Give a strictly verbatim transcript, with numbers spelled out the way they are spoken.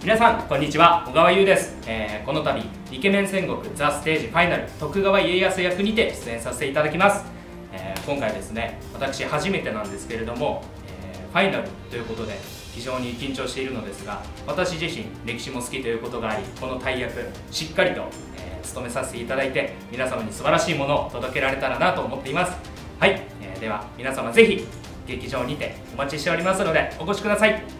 皆さんこんにちは、小川優です、えー、この度イケメン戦国ザ・ステージファイナル徳川家康役にて出演させていただきます、えー、今回ですね、私初めてなんですけれども、えー、ファイナルということで非常に緊張しているのですが、私自身歴史も好きということがあり、この大役しっかりと、えー、務めさせていただいて皆様に素晴らしいものを届けられたらなと思っています。はい、えー、では皆様ぜひ劇場にてお待ちしておりますのでお越しください。